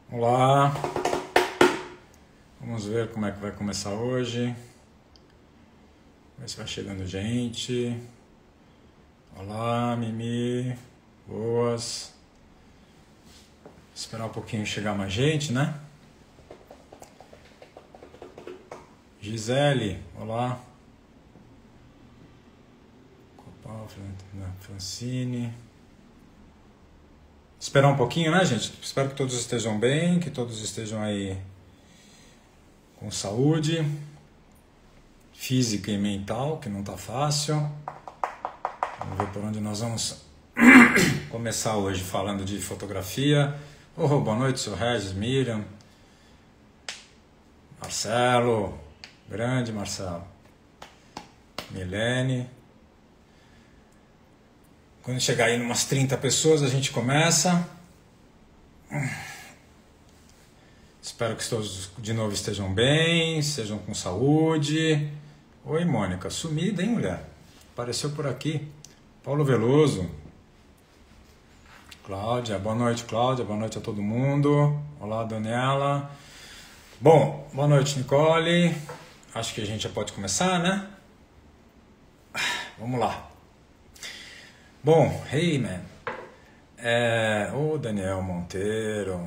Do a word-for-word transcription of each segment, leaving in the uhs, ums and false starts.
Olá, vamos ver como é que vai começar hoje. Ver se vai chegando gente. Olá, Mimi, boas. Esperar um pouquinho chegar mais gente, né? Gisele, olá. Copal, Francine. Esperar um pouquinho, né, gente? Espero que todos estejam bem, que todos estejam aí com saúde física e mental, que não tá fácil. Vamos ver por onde nós vamos começar hoje falando de fotografia. Oh, boa noite, seu Regis, Miriam, Marcelo, grande Marcelo, Milene. Quando chegar aí umas trinta pessoas, a gente começa. Espero que todos de novo estejam bem, estejam com saúde. Oi, Mônica, sumida, hein, mulher? Apareceu por aqui. Paulo Veloso. Cláudia, boa noite, Cláudia, boa noite a todo mundo. Olá, Daniela. Bom, boa noite, Nicole. Acho que a gente já pode começar, né? Vamos lá. Bom, hey, man. É, o Daniel Monteiro.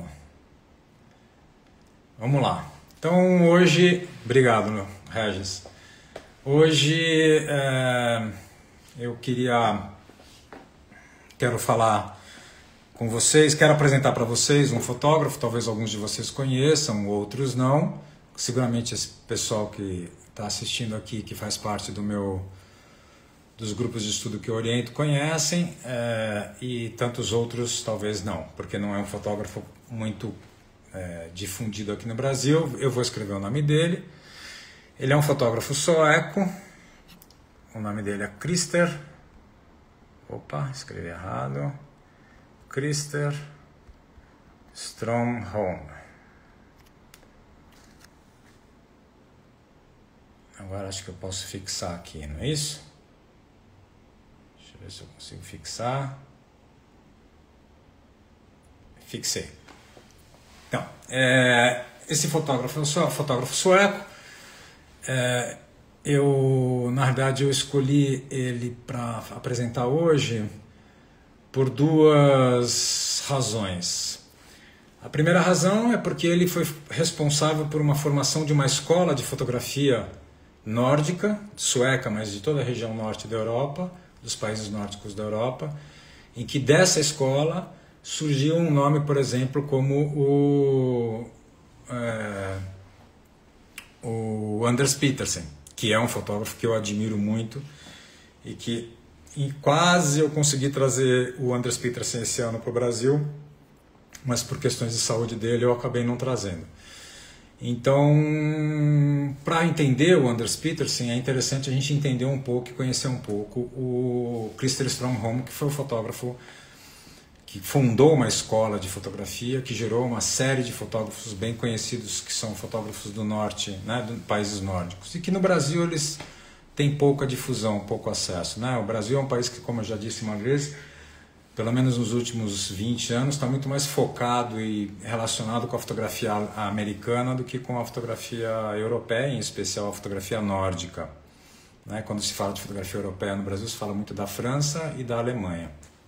Vamos lá. Então, hoje... Obrigado, Regis. Hoje, é, eu queria... Quero falar com vocês, quero apresentar para vocês um fotógrafo, talvez alguns de vocês conheçam, outros não. Seguramente esse pessoal que está assistindo aqui, que faz parte do meu... dos grupos de estudo que eu oriento conhecem, é, e tantos outros talvez não, porque não é um fotógrafo muito é, difundido aqui no Brasil. Eu vou escrever o nome dele. Ele é um fotógrafo sueco, o nome dele é Christer, opa, escrevi errado, Christer Stromholm. Agora acho que eu posso fixar aqui, não é isso? Deixa eu ver se eu consigo fixar. Fixei. Então, é, esse fotógrafo é um fotógrafo sueco. É, eu, na verdade, eu escolhi ele para apresentar hoje por duas razões. A primeira razão é porque ele foi responsável por uma formação de uma escola de fotografia nórdica, sueca, mas de toda a região norte da Europa, dos países nórdicos da Europa, em que dessa escola surgiu um nome, por exemplo, como o, é, o Anders Petersen, que é um fotógrafo que eu admiro muito e que e quase eu consegui trazer o Anders Petersen esse ano para o Brasil, mas por questões de saúde dele eu acabei não trazendo. Então, para entender o Anders Petersen, é interessante a gente entender um pouco e conhecer um pouco o Christer Stromholm, que foi o fotógrafo que fundou uma escola de fotografia, que gerou uma série de fotógrafos bem conhecidos, que são fotógrafos do norte, né, de países nórdicos, e que no Brasil eles têm pouca difusão, pouco acesso, né? O Brasil é um país que, como eu já disse uma vez, pelo menos nos últimos vinte anos, está muito mais focado e relacionado com a fotografia americana do que com a fotografia europeia, em especial a fotografia nórdica. Né? Quando se fala de fotografia europeia no Brasil, se fala muito da França e da Alemanha.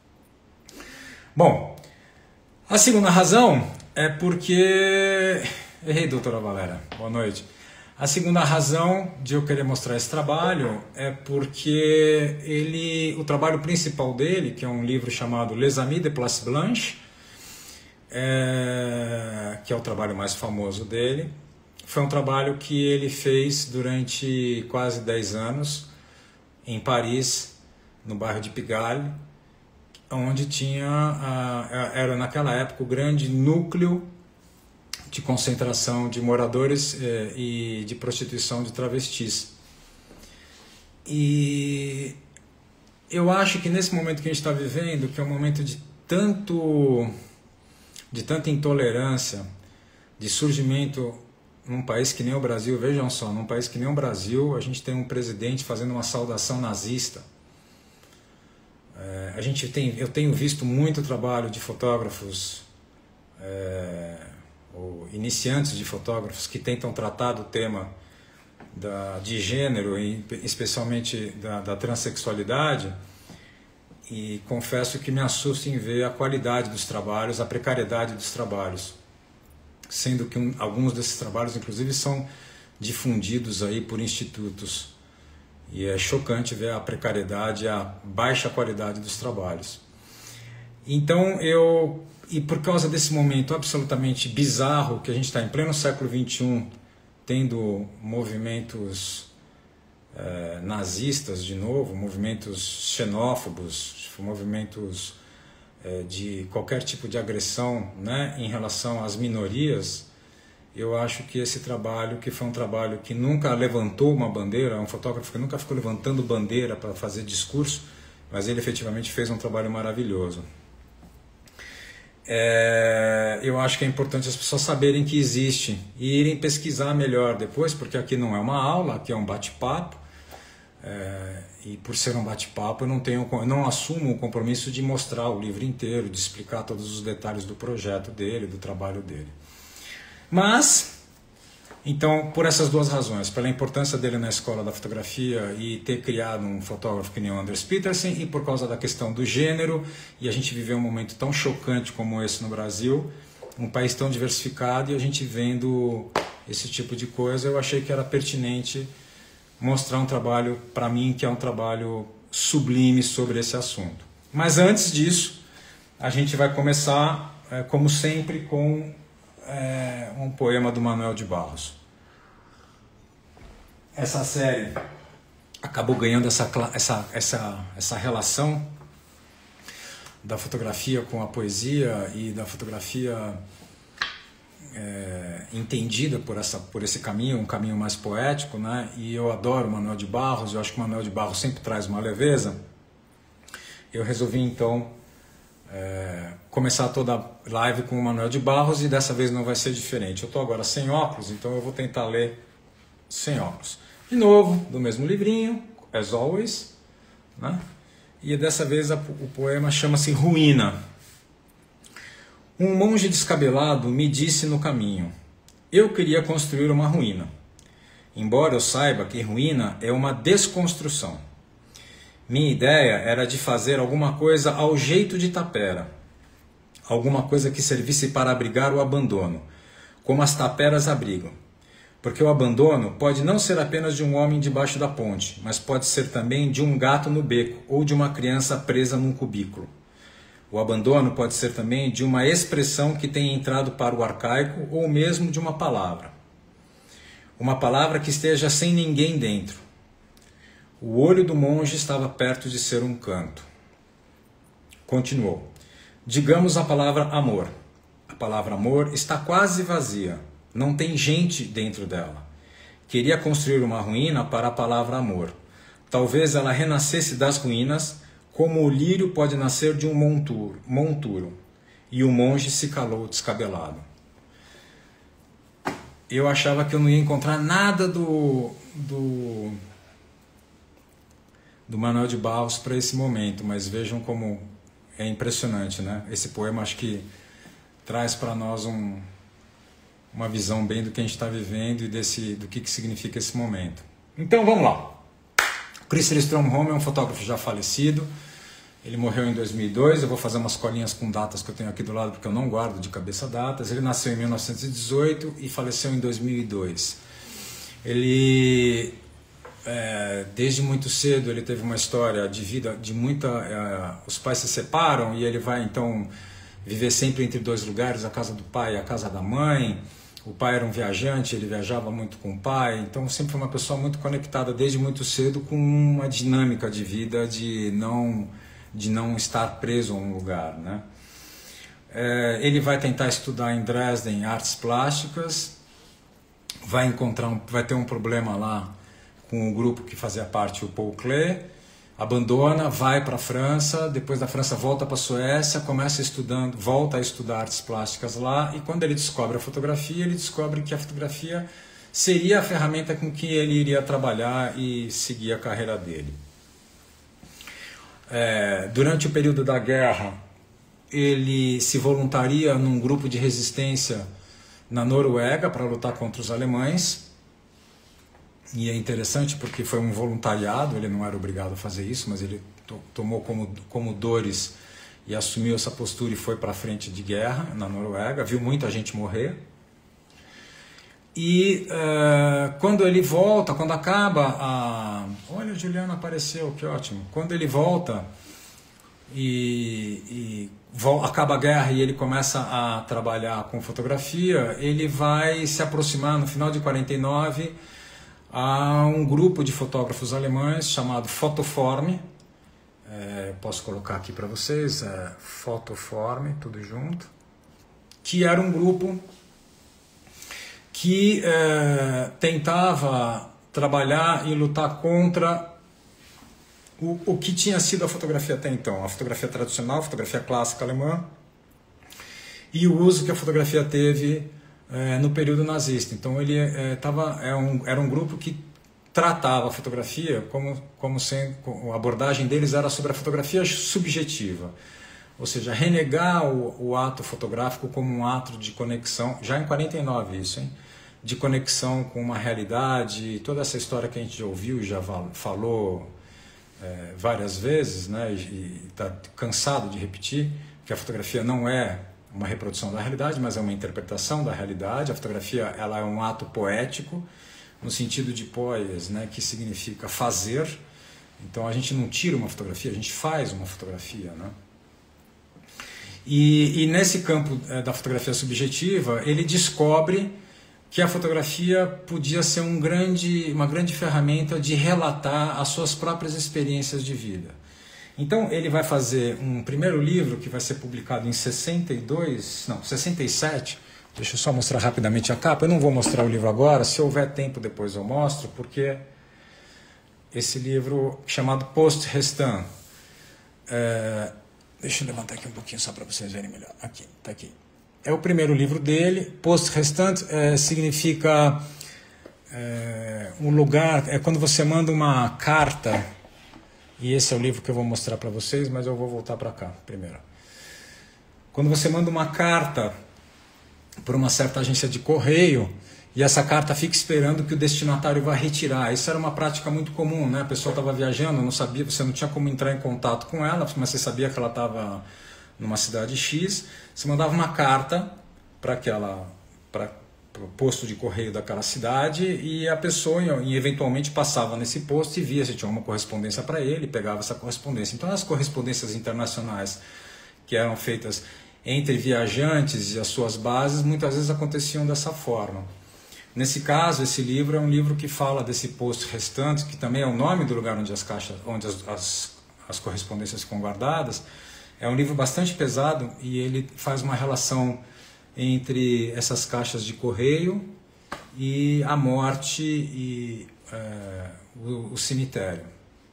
Bom, a segunda razão é porque... Errei, doutora Valéria. Boa noite. A segunda razão de eu querer mostrar esse trabalho é porque ele, o trabalho principal dele, que é um livro chamado Les Amis de Place Blanche, é, que é o trabalho mais famoso dele, foi um trabalho que ele fez durante quase dez anos em Paris, no bairro de Pigalle, onde tinha, a, era naquela época o grande núcleo de concentração de moradores eh, e de prostituição de travestis. E eu acho que nesse momento que a gente está vivendo, que é um momento de tanto de tanta intolerância, de surgimento num país que nem o Brasil, vejam só, num país que nem o Brasil, a gente tem um presidente fazendo uma saudação nazista. É, a gente tem, eu tenho visto muito trabalho de fotógrafos é, ou iniciantes de fotógrafos que tentam tratar do tema da, de gênero, e especialmente da, da transexualidade, e confesso que me assusta em ver a qualidade dos trabalhos, a precariedade dos trabalhos, sendo que um, alguns desses trabalhos, inclusive, são difundidos aí por institutos. E é chocante ver a precariedade, a baixa qualidade dos trabalhos. Então, eu, e por causa desse momento absolutamente bizarro, que a gente está em pleno século vinte e um, tendo movimentos eh, nazistas de novo, movimentos xenófobos, movimentos eh, de qualquer tipo de agressão, né, em relação às minorias, eu acho que esse trabalho, que foi um trabalho que nunca levantou uma bandeira, um fotógrafo que nunca ficou levantando bandeira para fazer discurso, mas ele efetivamente fez um trabalho maravilhoso. É, eu acho que é importante as pessoas saberem que existe e irem pesquisar melhor depois, porque aqui não é uma aula, aqui é um bate-papo, é, e por ser um bate-papo eu não tenho, eu não assumo o compromisso de mostrar o livro inteiro, de explicar todos os detalhes do projeto dele, do trabalho dele. Mas, então, por essas duas razões, pela importância dele na escola da fotografia e ter criado um fotógrafo que nem o Anders Petersen, e por causa da questão do gênero, e a gente viveu um momento tão chocante como esse no Brasil, um país tão diversificado, e a gente vendo esse tipo de coisa, eu achei que era pertinente mostrar um trabalho, para mim, que é um trabalho sublime sobre esse assunto. Mas antes disso, a gente vai começar, é, como sempre, com É um poema do Manuel de Barros. Essa série acabou ganhando essa, essa, essa, essa relação da fotografia com a poesia e da fotografia é, entendida por, essa, por esse caminho, um caminho mais poético, né? E eu adoro o Manuel de Barros, eu acho que o Manuel de Barros sempre traz uma leveza. Eu resolvi então É, começar toda a live com o Manuel de Barros, e dessa vez não vai ser diferente. Eu estou agora sem óculos, então eu vou tentar ler sem óculos. De novo, do mesmo livrinho, as always, né? E dessa vez a, o poema chama-se Ruína. Um monge descabelado me disse no caminho: eu queria construir uma ruína, embora eu saiba que ruína é uma desconstrução. Minha ideia era de fazer alguma coisa ao jeito de tapera, alguma coisa que servisse para abrigar o abandono, como as taperas abrigam. Porque o abandono pode não ser apenas de um homem debaixo da ponte, mas pode ser também de um gato no beco ou de uma criança presa num cubículo. O abandono pode ser também de uma expressão que tenha entrado para o arcaico, ou mesmo de uma palavra. Uma palavra que esteja sem ninguém dentro. O olho do monge estava perto de ser um canto. Continuou. Digamos a palavra amor. A palavra amor está quase vazia. Não tem gente dentro dela. Queria construir uma ruína para a palavra amor. Talvez ela renascesse das ruínas, como o lírio pode nascer de um monturo. monturo. E o monge se calou descabelado. Eu achava que eu não ia encontrar nada do... do do Manuel de Barros para esse momento, mas vejam como é impressionante, né? Esse poema acho que traz para nós um, uma visão bem do que a gente está vivendo e desse, do que, que significa esse momento. Então vamos lá. Christer Strömholm é um fotógrafo já falecido, ele morreu em dois mil e dois, eu vou fazer umas colinhas com datas que eu tenho aqui do lado porque eu não guardo de cabeça datas. Ele nasceu em mil novecentos e dezoito e faleceu em dois mil e dois. Ele... É, desde muito cedo ele teve uma história de vida de muita... É, os pais se separam e ele vai então viver sempre entre dois lugares, a casa do pai e a casa da mãe. O pai era um viajante, ele viajava muito com o pai, então sempre foi uma pessoa muito conectada desde muito cedo com uma dinâmica de vida de não, de não estar preso a um lugar, né? É, ele vai tentar estudar em Dresden artes plásticas, vai, encontrar um, vai ter um problema lá com o grupo que fazia parte, o Paul Klee, abandona, vai para a França, depois da França volta para a Suécia, começa estudando, volta a estudar artes plásticas lá, e quando ele descobre a fotografia, ele descobre que a fotografia seria a ferramenta com que ele iria trabalhar e seguir a carreira dele. É, durante o período da guerra, ele se voluntaria num grupo de resistência na Noruega para lutar contra os alemães. E é interessante porque foi um voluntariado, ele não era obrigado a fazer isso, mas ele to tomou como, como dores e assumiu essa postura e foi para a frente de guerra na Noruega, viu muita gente morrer. E uh, quando ele volta, quando acaba a... Olha, a Juliana apareceu, que ótimo. Quando ele volta e, e vo... acaba a guerra e ele começa a trabalhar com fotografia, ele vai se aproximar, no final de quarenta e nove, a um grupo de fotógrafos alemães chamado Fotoform. É, posso colocar aqui para vocês, é, Fotoform, tudo junto. Que era um grupo que é, tentava trabalhar e lutar contra o, o que tinha sido a fotografia até então, a fotografia tradicional, a fotografia clássica alemã, e o uso que a fotografia teve é, no período nazista. Então ele é, tava, é um, era um grupo que tratava a fotografia como, como sendo, a abordagem deles era sobre a fotografia subjetiva, ou seja, renegar o, o ato fotográfico como um ato de conexão, já em quarenta e nove isso, hein? De conexão com uma realidade, toda essa história que a gente já ouviu e já falou é, várias vezes, né? E está cansado de repetir, que a fotografia não é uma reprodução da realidade, mas é uma interpretação da realidade. A fotografia ela é um ato poético, no sentido de poies, né? Que significa fazer. Então a gente não tira uma fotografia, a gente faz uma fotografia, né? E, e nesse campo é, da fotografia subjetiva, ele descobre que a fotografia podia ser um grande, uma grande ferramenta de relatar as suas próprias experiências de vida. Então ele vai fazer um primeiro livro que vai ser publicado em sessenta e dois, não, sessenta e sete. Deixa eu só mostrar rapidamente a capa. Eu não vou mostrar o livro agora, se houver tempo depois eu mostro, porque esse livro chamado Post-Restant. É, deixa eu levantar aqui um pouquinho só para vocês verem melhor. Aqui, tá aqui. É o primeiro livro dele. Post-Restant é, significa é, um lugar, é quando você manda uma carta, e esse é o livro que eu vou mostrar para vocês, mas eu vou voltar para cá primeiro. Quando você manda uma carta por uma certa agência de correio, e essa carta fica esperando que o destinatário vá retirar. Isso era uma prática muito comum, né? A pessoa estava viajando, não sabia, você não tinha como entrar em contato com ela, mas você sabia que ela estava numa cidade X, você mandava uma carta para aquela, para o posto de correio daquela cidade, e a pessoa e eventualmente passava nesse posto e via se tinha uma correspondência para ele, pegava essa correspondência. Então as correspondências internacionais que eram feitas entre viajantes e as suas bases muitas vezes aconteciam dessa forma. Nesse caso, esse livro é um livro que fala desse post-restant, que também é o nome do lugar onde as caixas, onde as, as, as correspondências ficam guardadas. É um livro bastante pesado e ele faz uma relação entre essas caixas de correio e a morte e é, o, o cemitério.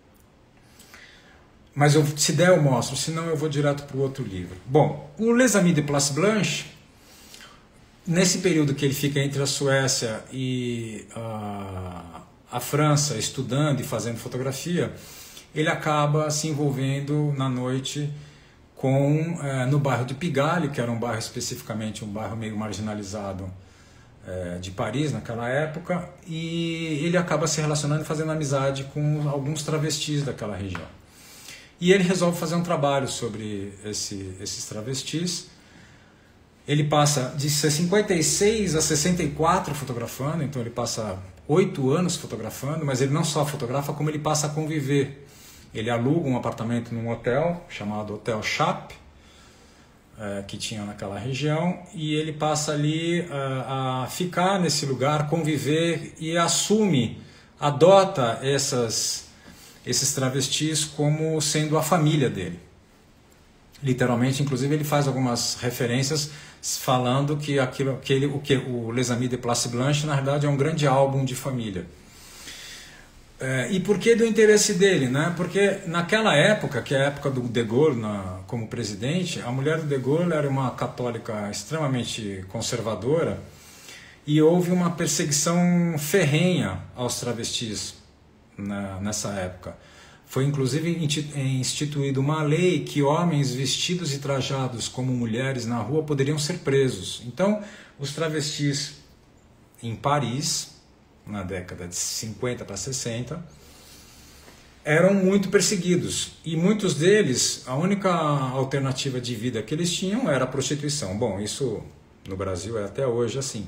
Mas eu, se der eu mostro, senão eu vou direto para o outro livro. Bom, o Les Amis de Place Blanche, nesse período que ele fica entre a Suécia e a, a França, estudando e fazendo fotografia, ele acaba se envolvendo na noite com, é, no bairro de Pigalle, que era um bairro especificamente, um bairro meio marginalizado é, de Paris naquela época, e ele acaba se relacionando e fazendo amizade com alguns travestis daquela região. E ele resolve fazer um trabalho sobre esse, esses travestis. Ele passa de cinquenta e seis a sessenta e quatro fotografando, então ele passa oito anos fotografando, mas ele não só fotografa, como ele passa a conviver. Ele aluga um apartamento num hotel, chamado Hotel Chap, é, que tinha naquela região, e ele passa ali a, a ficar nesse lugar, conviver, e assume, adota essas, esses travestis como sendo a família dele. Literalmente, inclusive, ele faz algumas referências falando que, aquilo, que, ele, o, que o Les Amis de Place Blanche, na verdade, é um grande álbum de família. É, e por que do interesse dele? Né? Porque naquela época, que é a época do De Gaulle na, como presidente, a mulher do De Gaulle era uma católica extremamente conservadora e houve uma perseguição ferrenha aos travestis na, nessa época. Foi inclusive instituída uma lei que homens vestidos e trajados como mulheres na rua poderiam ser presos. Então, os travestis em Paris, na década de cinquenta para sessenta, eram muito perseguidos. E muitos deles, a única alternativa de vida que eles tinham era a prostituição. Bom, isso no Brasil é até hoje assim.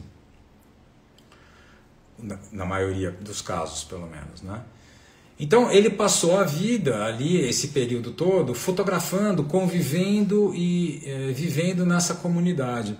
Na, na maioria dos casos, pelo menos, né? Então ele passou a vida ali, esse período todo, fotografando, convivendo e é, vivendo nessa comunidade.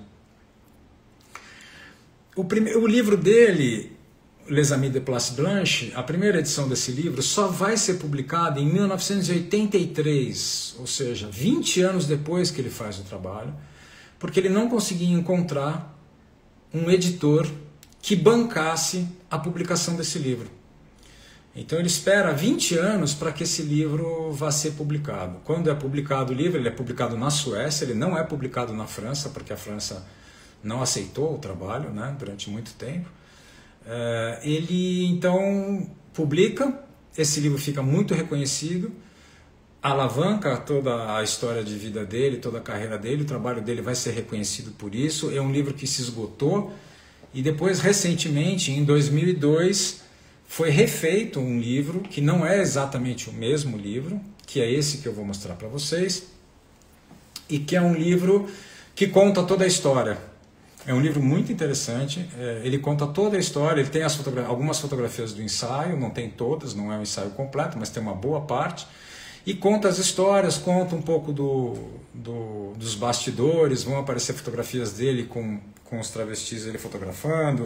O, prime... o livro dele, Les Amis de Place Blanche, a primeira edição desse livro, só vai ser publicada em mil novecentos e oitenta e três, ou seja, vinte anos depois que ele faz o trabalho, porque ele não conseguia encontrar um editor que bancasse a publicação desse livro. Então ele espera vinte anos para que esse livro vá ser publicado. Quando é publicado o livro, ele é publicado na Suécia, ele não é publicado na França, porque a França não aceitou o trabalho, né, durante muito tempo. É, ele então publica, esse livro fica muito reconhecido, alavanca toda a história de vida dele, toda a carreira dele, o trabalho dele vai ser reconhecido por isso. É um livro que se esgotou e depois, recentemente, em dois mil e dois, foi refeito um livro que não é exatamente o mesmo livro, que é esse que eu vou mostrar para vocês, e que é um livro que conta toda a história. É um livro muito interessante, é, ele conta toda a história, ele tem as fotogra- algumas fotografias do ensaio, não tem todas, não é um ensaio completo, mas tem uma boa parte, e conta as histórias, conta um pouco do, do, dos bastidores, vão aparecer fotografias dele com, com os travestis ele fotografando,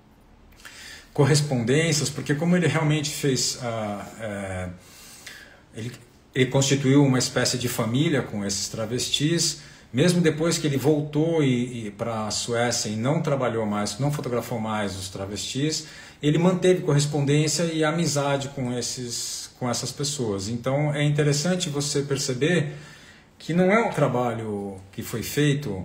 correspondências, porque como ele realmente fez, ah, é, ele, ele constituiu uma espécie de família com esses travestis, mesmo depois que ele voltou e, e para a Suécia e não trabalhou mais, não fotografou mais os travestis, ele manteve correspondência e amizade com, esses, com essas pessoas. Então é interessante você perceber que não é um trabalho que foi feito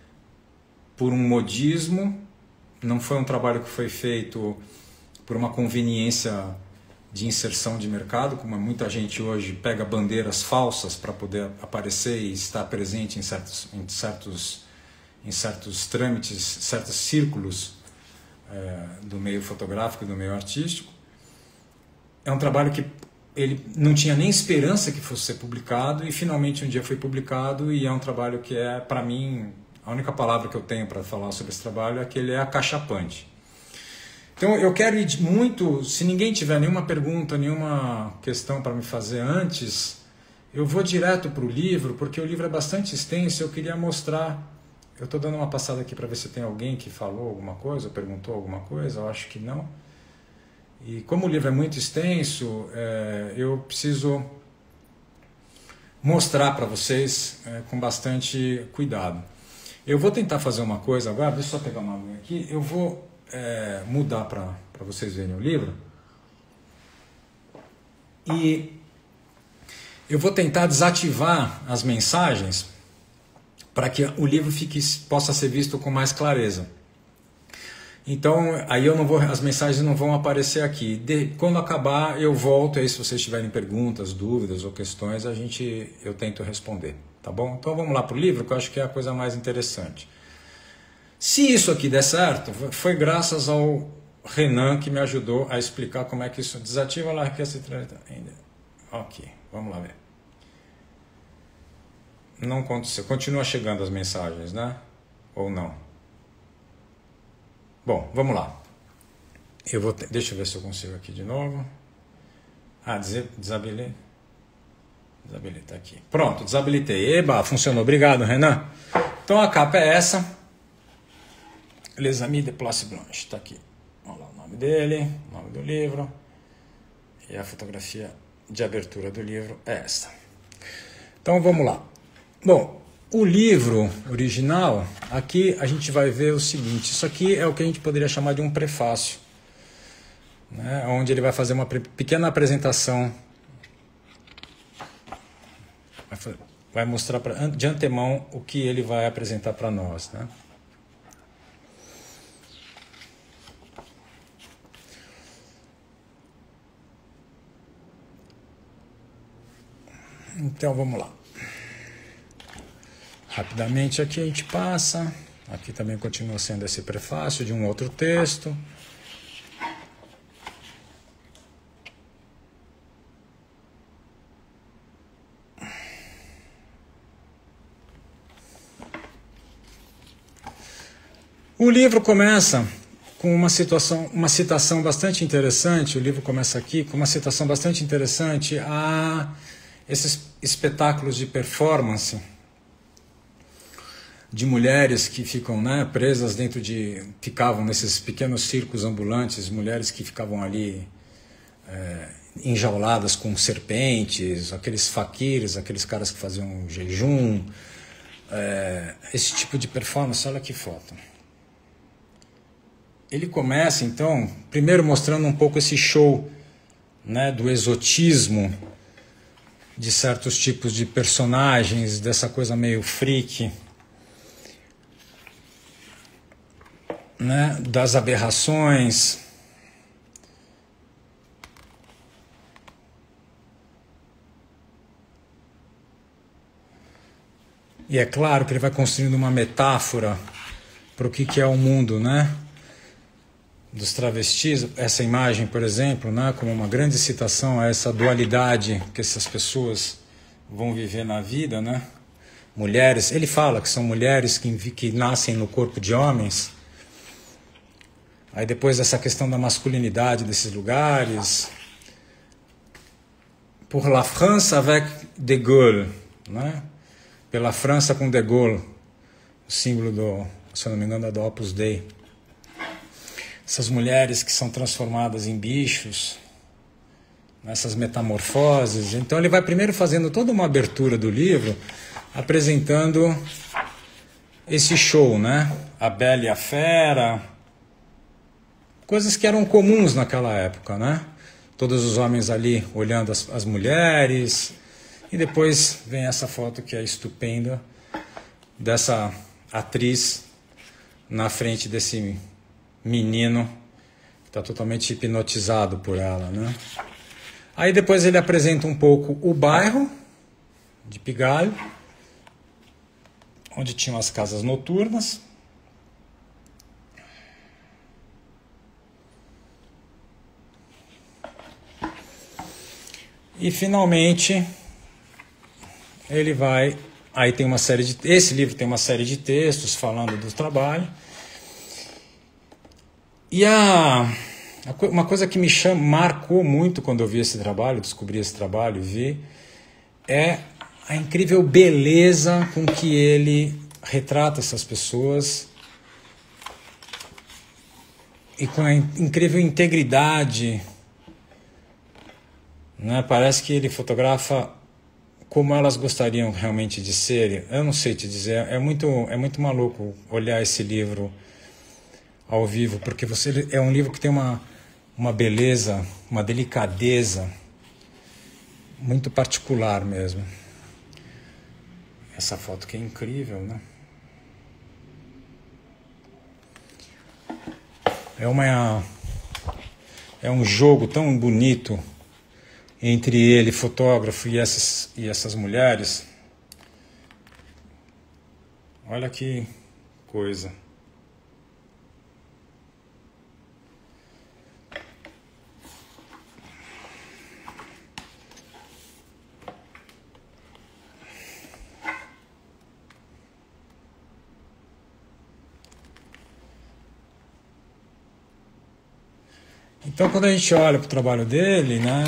por um modismo, não foi um trabalho que foi feito por uma conveniência de inserção de mercado, como muita gente hoje pega bandeiras falsas para poder aparecer e estar presente em certos, em certos, em certos trâmites, certos círculos é, do meio fotográfico e do meio artístico. É um trabalho que ele não tinha nem esperança que fosse ser publicado e finalmente um dia foi publicado, e é um trabalho que é, para mim, a única palavra que eu tenho para falar sobre esse trabalho é que ele é acachapante. Então eu quero ir muito, se ninguém tiver nenhuma pergunta, nenhuma questão para me fazer antes, eu vou direto para o livro, porque o livro é bastante extenso, eu queria mostrar, eu estou dando uma passada aqui para ver se tem alguém que falou alguma coisa, ou perguntou alguma coisa, eu acho que não. E como o livro é muito extenso, é, eu preciso mostrar para vocês é, com bastante cuidado. Eu vou tentar fazer uma coisa agora, deixa eu só pegar uma aguinha aqui, eu vou... É, mudar para vocês verem o livro, e eu vou tentar desativar as mensagens para que o livro fique, possa ser visto com mais clareza. Então aí eu não vou, as mensagens não vão aparecer aqui. De, quando acabar eu volto, aí se vocês tiverem perguntas, dúvidas ou questões, a gente, eu tento responder, tá bom? Então vamos lá para o livro, que eu acho que é a coisa mais interessante. Se isso aqui der certo, foi graças ao Renan que me ajudou a explicar como é que isso desativa lá que essa ainda. Ok, vamos lá ver. Não aconteceu. Continua chegando as mensagens, né? Ou não? Bom, vamos lá. Eu vou ter... Deixa eu ver se eu consigo aqui de novo. Ah, desabilitei. Desabilitei, tá aqui. Pronto, desabilitei. Eba, funcionou. Obrigado, Renan. Então a capa é essa. Les Amis de Place Blanche, está aqui. Olha lá o nome dele, o nome do livro. E a fotografia de abertura do livro é esta. Então vamos lá. Bom, o livro original, aqui a gente vai ver o seguinte. Isso aqui é o que a gente poderia chamar de um prefácio, né, onde ele vai fazer uma pequena apresentação. Vai mostrar pra, de antemão o que ele vai apresentar para nós, né? Então vamos lá. Rapidamente aqui a gente passa. Aqui também continua sendo esse prefácio de um outro texto. O livro começa com uma situação, uma citação bastante interessante. O livro começa aqui com uma citação bastante interessante a esses espetáculos de performance de mulheres que ficam, né, presas dentro de, ficavam nesses pequenos circos ambulantes, mulheres que ficavam ali é, enjauladas com serpentes, aqueles faquires, aqueles caras que faziam jejum, é, esse tipo de performance. Olha que foto. Ele começa, então, primeiro mostrando um pouco esse show, né, do exotismo de certos tipos de personagens, dessa coisa meio freak, né, das aberrações. E é claro que ele vai construindo uma metáfora para o que, que é o mundo, né, dos travestis. Essa imagem, por exemplo, né, como uma grande citação a essa dualidade que essas pessoas vão viver na vida, né? Mulheres, ele fala que são mulheres que, que nascem no corpo de homens. Aí depois essa questão da masculinidade desses lugares. Pour la France avec de Gaulle, né? Pela França com de Gaulle, o símbolo do, se eu não me engano, é do Opus Dei. Essas mulheres que são transformadas em bichos, nessas metamorfoses. Então ele vai primeiro fazendo toda uma abertura do livro, apresentando esse show, né? A Bela e a Fera, coisas que eram comuns naquela época, né? Todos os homens ali olhando as, as mulheres. E depois vem essa foto que é estupenda, dessa atriz na frente desse menino que está totalmente hipnotizado por ela, né? Aí depois ele apresenta um pouco o bairro de Pigalle, onde tinham as casas noturnas. E finalmente ele vai, aí tem uma série de, esse livro tem uma série de textos falando do trabalho. E a, a, uma coisa que me chama, marcou muito quando eu vi esse trabalho, descobri esse trabalho e vi, é a incrível beleza com que ele retrata essas pessoas e com a incrível integridade, né? Parece que ele fotografa como elas gostariam realmente de ser. Eu não sei te dizer, é muito, é muito maluco olhar esse livro ao vivo, porque você, é um livro que tem uma, uma beleza, uma delicadeza muito particular mesmo. Essa foto que é incrível, né? É uma, é um jogo tão bonito entre ele, fotógrafo, e essas, e essas mulheres. Olha que coisa. Então, quando a gente olha para o trabalho dele, né,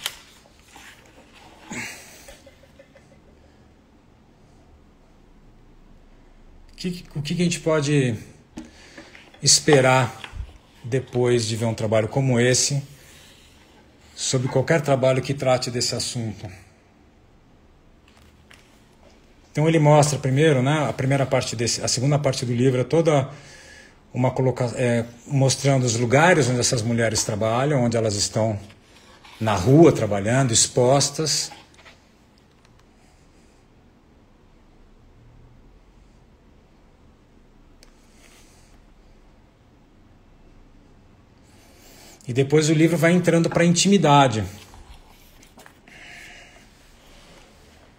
que, o que a gente pode esperar depois de ver um trabalho como esse, sobre qualquer trabalho que trate desse assunto? Então ele mostra primeiro, né, a primeira parte desse, a segunda parte do livro é toda uma colocação, é, mostrando os lugares onde essas mulheres trabalham, onde elas estão na rua trabalhando, expostas. E depois o livro vai entrando para a intimidade.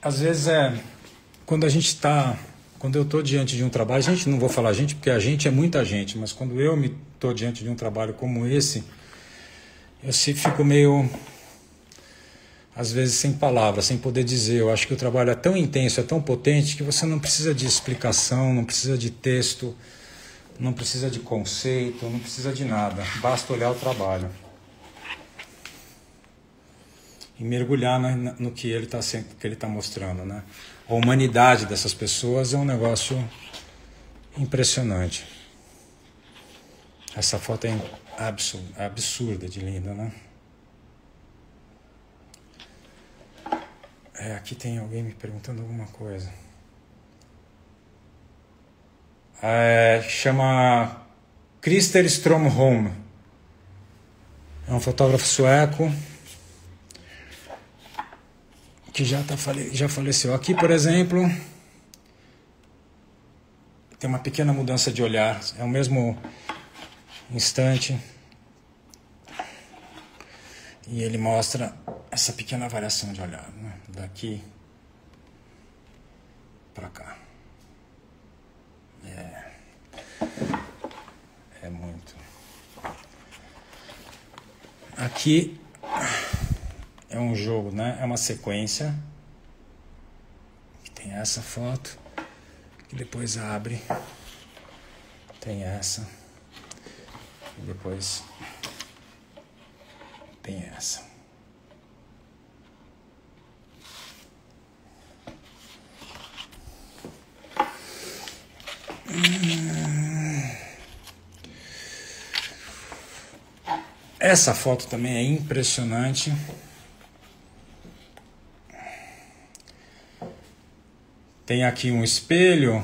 às vezes é quando a gente está, quando eu estou diante de um trabalho, a gente, não vou falar gente porque a gente é muita gente, mas quando eu me estou diante de um trabalho como esse, eu se fico meio, às vezes sem palavras, sem poder dizer. Eu acho que o trabalho é tão intenso, é tão potente que você não precisa de explicação, não precisa de texto, não precisa de conceito, não precisa de nada, basta olhar o trabalho e mergulhar no, no que ele está que ele tá mostrando, né? A humanidade dessas pessoas é um negócio impressionante. Essa foto é absurda, absurda de linda, né? É, aqui tem alguém me perguntando alguma coisa. É, chama Christer Stromholm. É um fotógrafo sueco que já, tá, já faleceu. Aqui, por exemplo, tem uma pequena mudança de olhar. É o mesmo instante. E ele mostra essa pequena variação de olhar, né? Daqui para cá. É, é muito. Aqui é um jogo, né? É uma sequência. Tem essa foto que depois abre. Tem essa. E depois tem essa. Essa foto também é impressionante. Tem aqui um espelho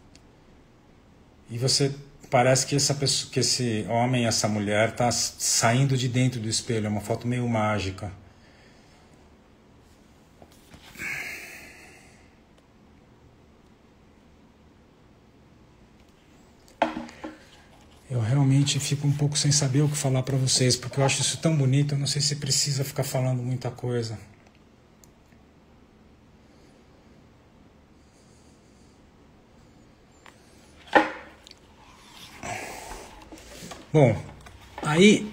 e você parece que essa pessoa, que esse homem, essa mulher está saindo de dentro do espelho. É uma foto meio mágica. Eu realmente fico um pouco sem saber o que falar para vocês, porque eu acho isso tão bonito, eu não sei se precisa ficar falando muita coisa. Bom, aí,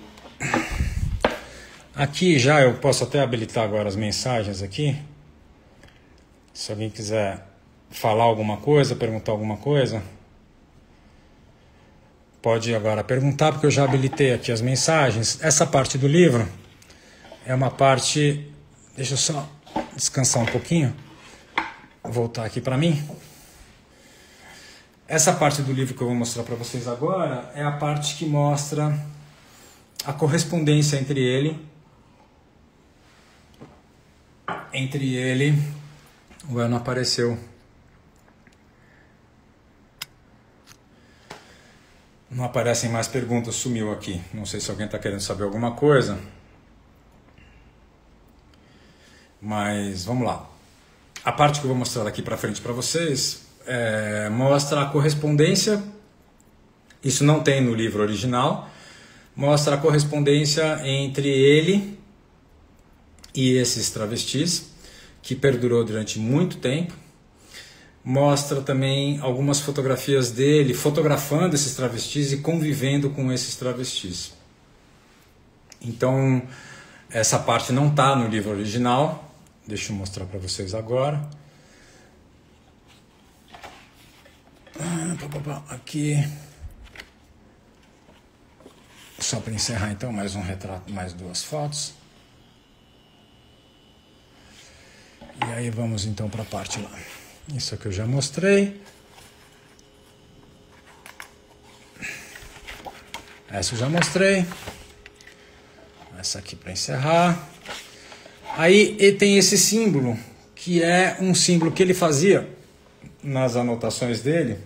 aqui já eu posso até habilitar agora as mensagens aqui. Se alguém quiser falar alguma coisa, perguntar alguma coisa, pode agora perguntar, porque eu já habilitei aqui as mensagens. Essa parte do livro é uma parte... Deixa eu só descansar um pouquinho. Voltar aqui para mim. Essa parte do livro que eu vou mostrar para vocês agora é a parte que mostra a correspondência entre ele, entre ele, o El não apareceu, não aparecem mais perguntas, sumiu aqui, não sei se alguém está querendo saber alguma coisa, mas vamos lá. A parte que eu vou mostrar daqui para frente para vocês É, mostra a correspondência, isso não tem no livro original, mostra a correspondência entre ele e esses travestis, que perdurou durante muito tempo. Mostra também algumas fotografias dele fotografando esses travestis e convivendo com esses travestis. Então, essa parte não está no livro original, deixa eu mostrar para vocês agora. Aqui, só para encerrar então, mais um retrato, mais duas fotos. E aí vamos então para a parte lá. Isso aqui eu já mostrei. Essa eu já mostrei. Essa aqui para encerrar. Aí ele tem esse símbolo, que é um símbolo que ele fazia nas anotações dele,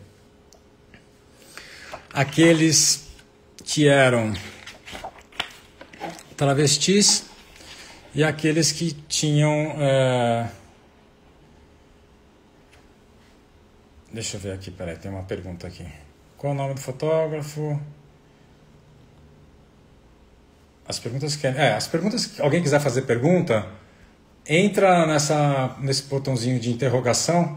aqueles que eram travestis e aqueles que tinham... É... Deixa eu ver aqui, peraí, tem uma pergunta aqui. Qual o nome do fotógrafo? As perguntas que... É, as perguntas que alguém quiser fazer pergunta, entra nessa, nesse botãozinho de interrogação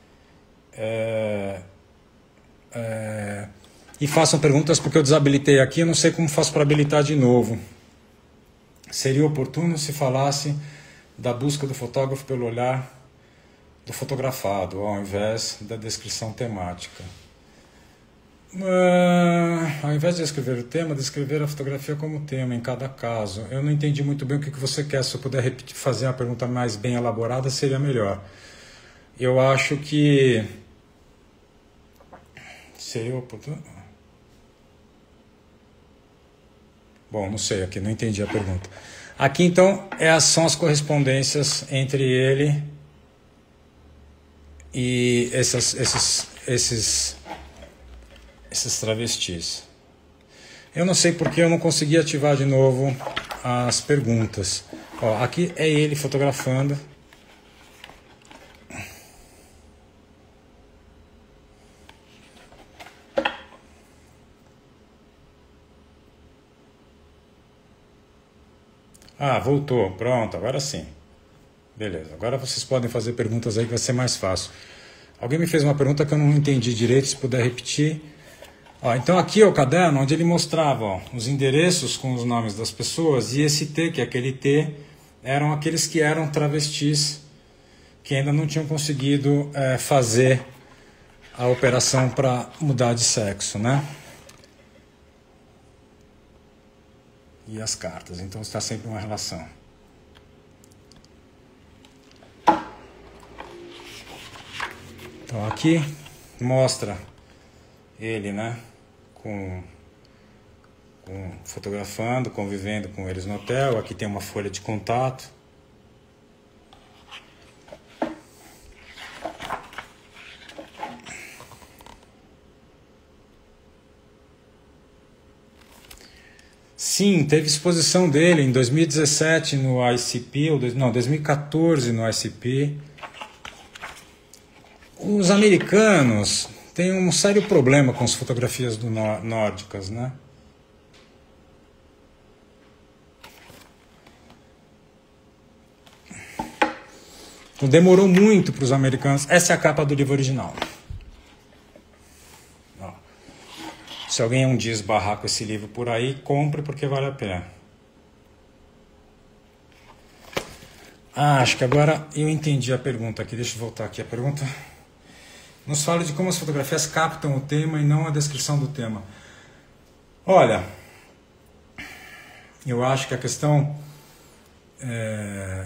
é, é, e façam perguntas, porque eu desabilitei aqui, eu não sei como faço para habilitar de novo. Seria oportuno se falasse da busca do fotógrafo pelo olhar do fotografado, ao invés da descrição temática. Uh, ao invés de descrever o tema, descrever a fotografia como tema em cada caso. Eu não entendi muito bem o que você quer. Se eu puder repetir, fazer uma pergunta mais bem elaborada, seria melhor. Eu acho que seria oportuno. Bom, não sei, aqui não entendi a pergunta. Aqui então é, são as correspondências entre ele e essas, esses, esses, esses travestis. Eu não sei porque eu não consegui ativar de novo as perguntas. Ó, aqui é ele fotografando. Ah, voltou. Pronto, agora sim. Beleza. Agora vocês podem fazer perguntas aí que vai ser mais fácil. Alguém me fez uma pergunta que eu não entendi direito, se puder repetir. Ó, então aqui é o caderno onde ele mostrava ó, os endereços com os nomes das pessoas, e esse T, que é aquele T, eram aqueles que eram travestis, que ainda não tinham conseguido é, fazer a operação para mudar de sexo, né? E as cartas, então está sempre uma relação. Então aqui mostra ele, né, com, com fotografando, convivendo com eles no hotel. Aqui tem uma folha de contato. Sim, teve exposição dele em dois mil e dezessete no I C P, ou não, dois mil e quatorze no I C P. Os americanos têm um sério problema com as fotografias do nórdicas, né? Então, demorou muito para os americanos. Essa é a capa do livro original. Se alguém um dia esbarrar com esse livro por aí, compre porque vale a pena. Ah, acho que agora eu entendi a pergunta aqui. Deixa eu voltar aqui a pergunta. Nos fala de como as fotografias captam o tema e não a descrição do tema. Olha, eu acho que a questão... É...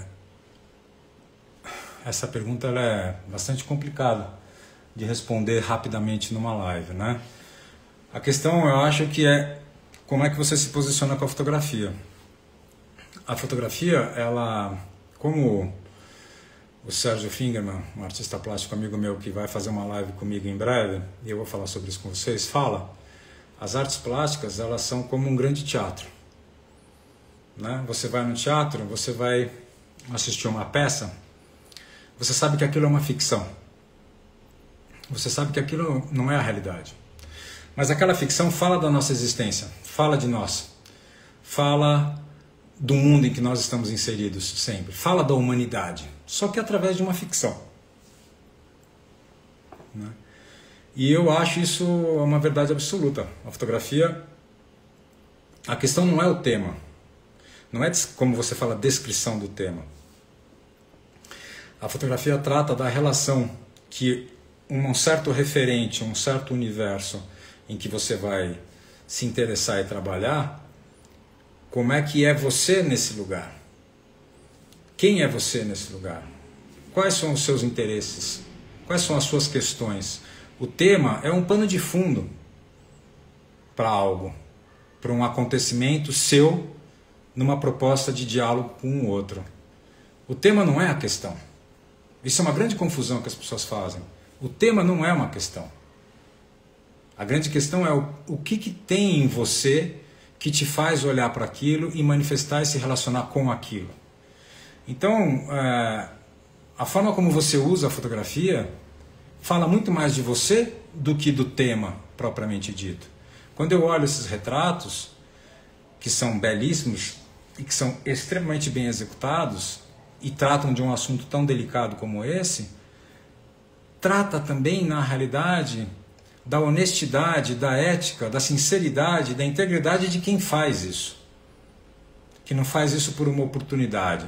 Essa pergunta ela é bastante complicada de responder rapidamente numa live, né? A questão, eu acho que é como é que você se posiciona com a fotografia. A fotografia, ela, como o Sérgio Fingerman, um artista plástico amigo meu que vai fazer uma live comigo em breve, e eu vou falar sobre isso com vocês, fala, as artes plásticas, elas são como um grande teatro. Né? Você vai no teatro, você vai assistir uma peça, você sabe que aquilo é uma ficção. Você sabe que aquilo não é a realidade. Mas aquela ficção fala da nossa existência, fala de nós, fala do mundo em que nós estamos inseridos sempre, fala da humanidade, só que através de uma ficção. Né? E eu acho isso uma verdade absoluta. A fotografia, a questão não é o tema, não é como você fala, descrição do tema. A fotografia trata da relação que um certo referente, um certo universo em que você vai se interessar e trabalhar, como é que é você nesse lugar? Quem é você nesse lugar? Quais são os seus interesses? Quais são as suas questões? O tema é um pano de fundo para algo, para um acontecimento seu numa proposta de diálogo com o outro. O tema não é a questão. Isso é uma grande confusão que as pessoas fazem. O tema não é uma questão. A grande questão é o, o que, que tem em você que te faz olhar para aquilo e manifestar e se relacionar com aquilo. Então, é, a forma como você usa a fotografia fala muito mais de você do que do tema propriamente dito. Quando eu olho esses retratos, que são belíssimos e que são extremamente bem executados, e tratam de um assunto tão delicado como esse, trata também, na realidade, da honestidade, da ética, da sinceridade, da integridade de quem faz isso. Que não faz isso por uma oportunidade.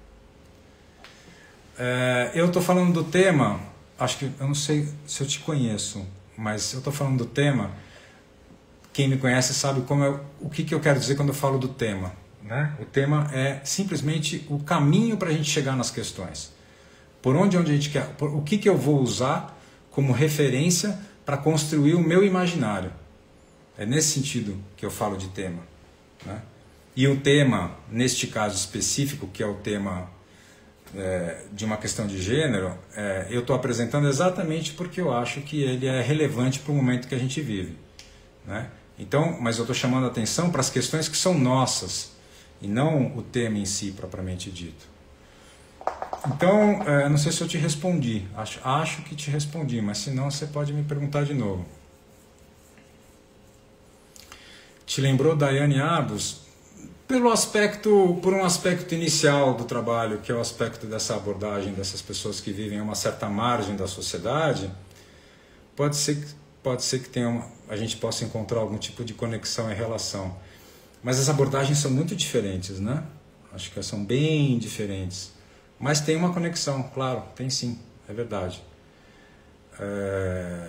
É, eu estou falando do tema, acho que, eu não sei se eu te conheço, mas eu estou falando do tema, quem me conhece sabe como é, o que, que eu quero dizer quando eu falo do tema. Né? O tema é simplesmente o caminho para a gente chegar nas questões. Por onde, onde a gente quer, por, o que, que eu vou usar como referência para construir o meu imaginário. É nesse sentido que eu falo de tema. Né? E o tema, neste caso específico, que é o tema é, de uma questão de gênero, é, eu estou apresentando exatamente porque eu acho que ele é relevante para o momento que a gente vive. Né? Então, mas eu estou chamando a atenção para as questões que são nossas, e não o tema em si, propriamente dito. Então, é, não sei se eu te respondi, acho, acho que te respondi, mas se não, você pode me perguntar de novo. Te lembrou Daiane Arbus? Pelo aspecto, por um aspecto inicial do trabalho, que é o aspecto dessa abordagem dessas pessoas que vivem a uma certa margem da sociedade, pode ser que, pode ser que tenha uma, a gente possa encontrar algum tipo de conexão e relação. Mas as abordagens são muito diferentes, né? Acho que elas são bem diferentes. Mas tem uma conexão, claro, tem sim, é verdade. É...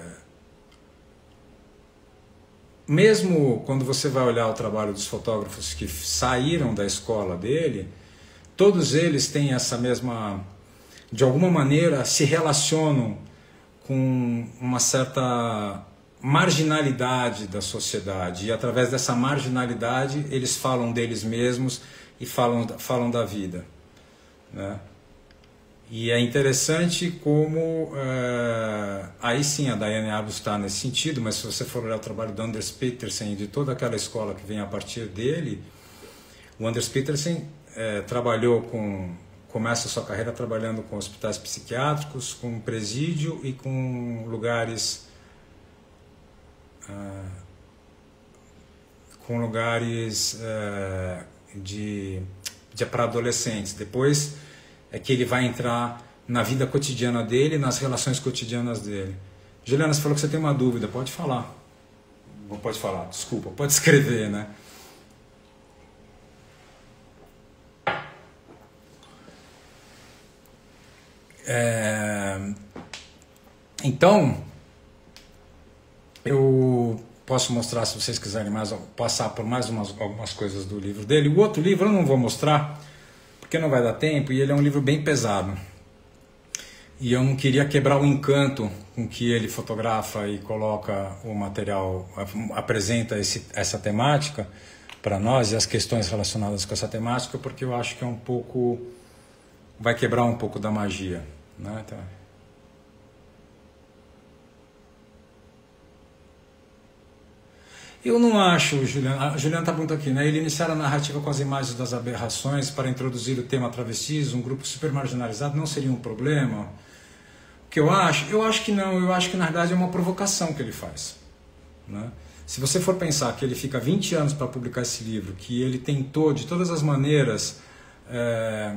Mesmo quando você vai olhar o trabalho dos fotógrafos que saíram da escola dele, todos eles têm essa mesma... De alguma maneira se relacionam com uma certa marginalidade da sociedade. E através dessa marginalidade eles falam deles mesmos e falam, falam da vida. Né? E é interessante como, é, aí sim a Daiane Arbus está nesse sentido, mas se você for olhar o trabalho do Anders Petersen e de toda aquela escola que vem a partir dele, o Anders Petersen é, trabalhou com, começa a sua carreira trabalhando com hospitais psiquiátricos, com presídio e com lugares, é, com lugares é, de, de para adolescentes. Depois é que ele vai entrar na vida cotidiana dele, nas relações cotidianas dele. Juliana, você falou que você tem uma dúvida, pode falar. Não pode falar, desculpa, pode escrever, né? É... Então, eu posso mostrar, se vocês quiserem mais, passar por mais umas, algumas coisas do livro dele. O outro livro eu não vou mostrar, porque não vai dar tempo, e ele é um livro bem pesado. E eu não queria quebrar o encanto com que ele fotografa e coloca o material, apresenta esse, essa temática para nós e as questões relacionadas com essa temática, porque eu acho que é um pouco... vai quebrar um pouco da magia. Né? Então, eu não acho, Juliana, a Juliana está perguntando aqui, né? Ele iniciar a narrativa com as imagens das aberrações para introduzir o tema travestis, um grupo super marginalizado, não seria um problema? O que eu acho? Eu acho que não, eu acho que na verdade é uma provocação que ele faz. Né? Se você for pensar que ele fica vinte anos para publicar esse livro, que ele tentou de todas as maneiras... É...